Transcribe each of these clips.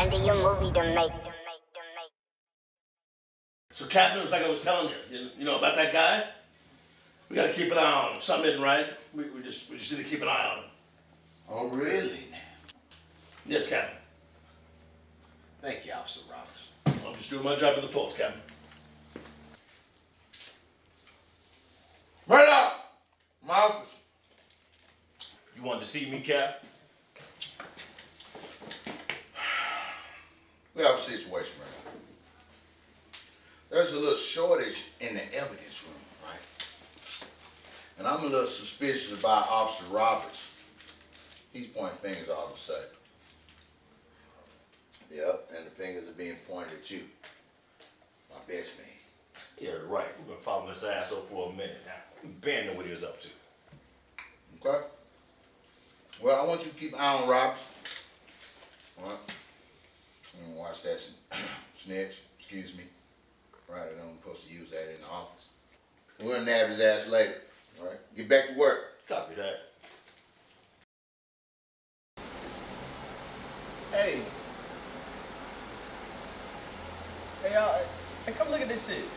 find you a movie to make. So, Captain, it was like I was telling you, you know, about that guy? We gotta keep an eye on him. Something isn't right. We just need to keep an eye on him. Oh, really? Yes, Captain. Thank you, Officer Roberts. I'm just doing my job to the fullest, Captain. Murdoch! My office. You wanted to see me, Cap? We have a situation, Murdoch. There's a little shortage in the evidence room, right? And I'm a little suspicious about Officer Roberts. He's pointing fingers all of a sudden. Yep, and the fingers are being pointed at you. My best man. Yeah, right. We've been following this asshole for a minute now. Ben knew what he was up to. Okay? Well, I want you to keep an eye on Roberts. All right? And watch that snitch, excuse me. Right, I don't supposed to use that in the office. We're gonna nab his ass later. All right, get back to work. Copy that. Hey. Hey, y'all. Hey, come look at this shit.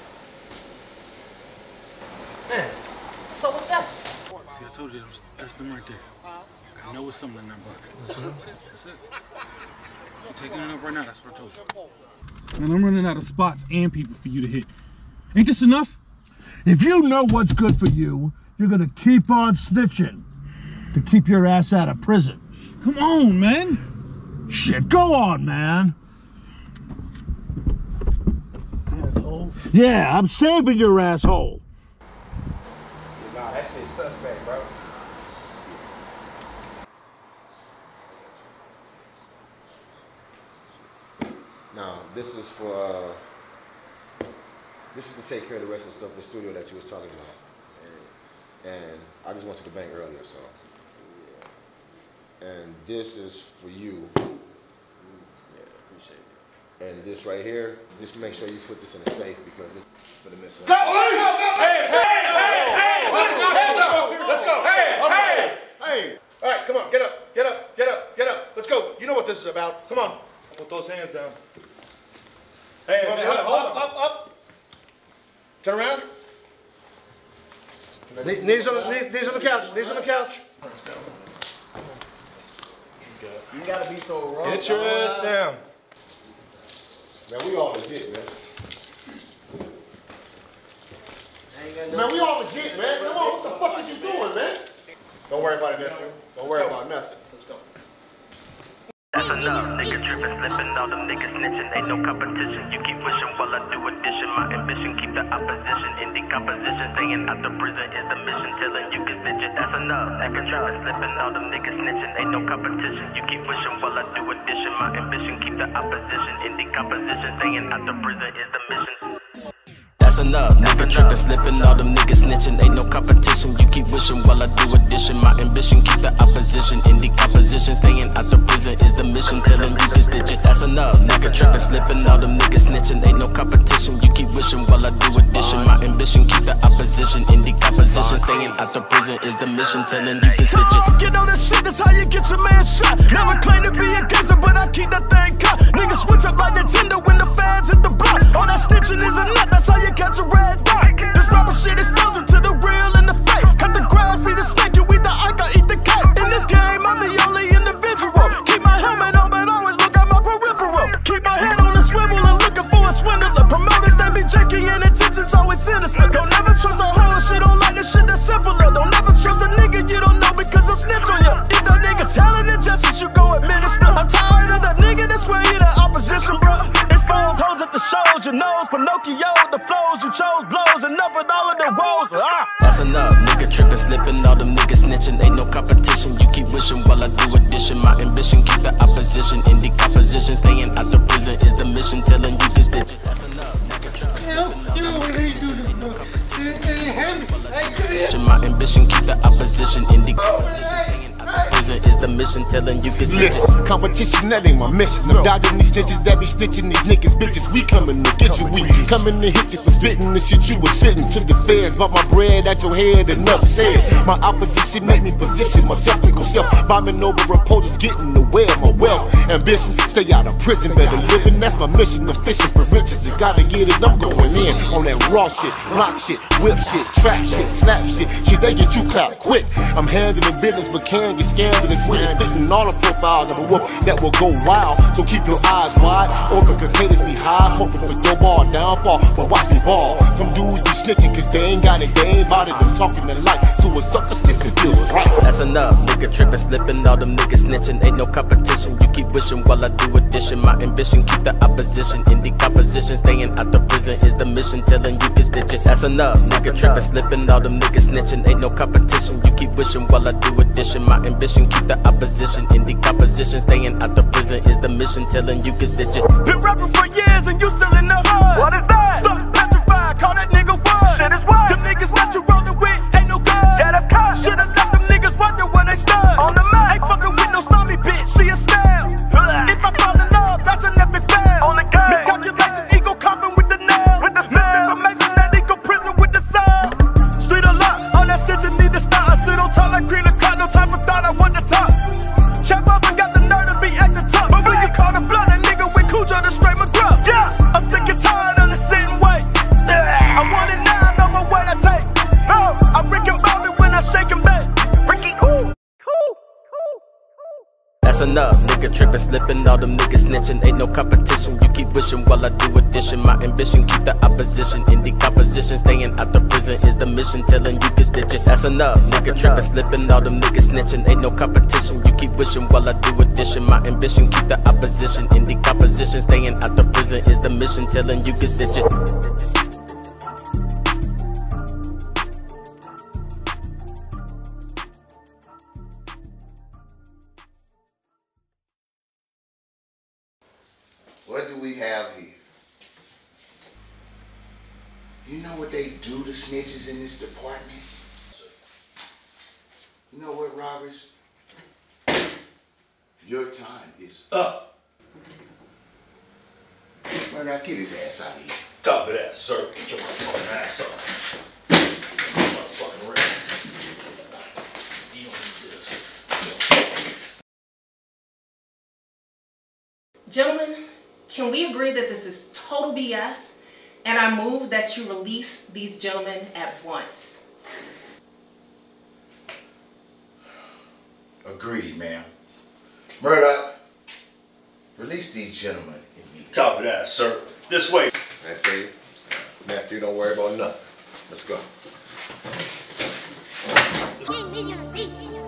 Man, what's up with that? See, I told you that's them right there. I know it's something in that box. That's it. I'm taking it up right now, that's what I told you. Man, I'm running out of spots and people for you to hit. Ain't this enough? If you know what's good for you, you're gonna keep on snitching to keep your ass out of prison. Come on, man. Shit, go on, man. Asshole. Yeah, I'm saving your asshole. Nah, that shit's suspect, bro. Now, this is to take care of the rest of the stuff in the studio that you was talking about. And I just went to the bank earlier, so. And this is for you. Yeah, appreciate it. And this right here, just make sure you put this in a safe because this is for the missing. Go! Hey! Let's go! Hey! All right, come on, get up. Let's go. You know what this is about. Come on. Put those hands down. Hey, Come on, up. Turn around. Knees on the couch. You gotta be so wrong. Get your ass down. Man, we all legit, man. Man, we all legit, man. Come on, what the fuck is you doing, man? Don't worry about it, nephew. Don't worry about nothing. Let's go. That's enough, nigga trippin', slippin', all them niggas snitchin', ain't no competition. You keep wishing while I do addition. My ambition, keep the opposition in decomposition. Staying out the prison is the mission, tellin' you can stitch it. That's enough, nigga trippin', slippin', all them niggas snitchin', ain't no competition. You keep wishing while I do addition. My ambition, keep the opposition in decomposition. Staying out the prison is the mission. That's enough, nigga trippin', slippin', all them niggas snitchin', ain't no competition. You keep wishing while I do addition. My ambition, keep the opposition in decomposition. Staying out the prison is the mission, telling you can stitch it. That's enough, nigga trippin', slippin', all them niggas snitchin', ain't no competition. You keep wishing while I do addition. My ambition, keep the opposition in decomposition. Staying out the prison is the mission, telling you can stitch it. You know that shit, that's how you get your man shot. Never claim to be a gangster, but I keep that thing caught. Niggas switch up like Nintendo when the fans hit the block. All that snitching is a nut, that's how you catch a red dot. This rapper shit exposure to the real and the fake. Cut the grass, see the snake, you eat the ike, I eat the cake. In this game, I'm the only individual. Keep my helmet on, but always look at my peripheral. Keep my head on the swivel and looking for a swindler. Promoters, they be checking and intentions always sinister. Don't ever trust a hoe, she don't like the shit that's simpler. Don't ever trust a nigga you don't know because I'll snitch on you. If that nigga talent and justice, you go administer. I'm tired of that nigga, that's where he the opposition, bro. Expose hoes at the shows, your nose, Pinocchio, the flows you chose, blows, enough with all of the woes. That's enough, nigga trippin', slippin', all them niggas snitchin', ain't no competition. You keep wishing while I do addition. My ambition, keep the opposition in decomposition. Staying out the prison is the mission, telling you can stitch it. That's enough, nigga trippin', slippin', all them niggas snitchin', ain't no competition. My ambition, keep the opposition in decomposition. Staying out the prison is the mission telling you it's Listen, competition, that ain't my mission. I'm dodging these snitches that be snitching these niggas, bitches. We coming to get you, we coming to hit you for spitting the shit you was spitting to the feds. But my bread at your head, enough said. My opposition make me position myself to go stealth. Bombing over reporters, getting away of my wealth. Ambition, stay out of prison, better living, that's my mission. I'm fishing for riches, you gotta get it, I'm going in on that raw shit, lock shit, whip shit, trap shit, slap shit, they get you clapped quick. I'm handling business, but can get scandalous with it, fitting all the profiles of a wolf that will go wild. So keep your eyes wide open, cause haters be high, hoping for your ball downfall, but watch me ball. Some dudes be snitching, cause they ain't got it, they ain't bout it, I'm talking to light, so a sucker snitching feels right. That's enough, nigga trippin', slippin', all them niggas snitching, ain't no competition. You keep wishing while I do addition. My ambition, keep the opposition in decomposition. Staying out the prison is the mission, telling you can stitch it. That's enough, nigga trippin', slippin', all them niggas snitching, ain't no competition. You keep wishing while I do addition. My ambition, keep the opposition in decomposition. Staying out the prison is the mission, telling you can stitch it. Been rapping for years and you still in the hood. What is that? Stuck petrified, call that nigga what? That is what? Them niggas that you rollin' with ain't no good. Yeah, that's cut. Should've left them niggas wonder where they stood. On the map. Ain't fucking with no slimy bitch, she a snail. If I fall in love, that's an epic fail. On the game. Miscalculations, ego coffin with the nail. Misinformation, that ego prison with the cell. Street a lot, all that stitching need to stop. I sit on top like green caught, no time for thought, I want the top. Chap up and got the nerve to be acting tough. But when you call the blood, that nigga with Cujo to straight McGruff. Yeah. I'm sick and tired of the sitting way. I want it now, I know my way to take. I'm Rick and Bobby when I shake and bake. Ricky, cool. That's enough, nigga trippin', slippin', all them niggas snitching, ain't no competition. You keep wishing while I do addition. My ambition, keep the opposition in decomposition. Staying out the prison is the mission, telling you can stitch it. That's enough, nigga trippin', slippin', all them niggas snitching, ain't no competition. You keep wishing while I do addition. My ambition, keep the opposition in decomposition. Staying out the prison is the mission, telling you can stitch it. What do we have here? You know what they do to snitches in this department? You know what, Roberts? Your time is up. Well, now get his ass out of here. Copy that, sir. Get your motherfucking ass up. Motherfucking rest. You don't need this. Gentlemen, can we agree that this is total BS, and I move that you release these gentlemen at once? Agreed, ma'am. Murdoch, release these gentlemen immediately. Copy that, sir. This way. That's it. Matthew, don't worry about nothing. Let's go. Mission on the beat.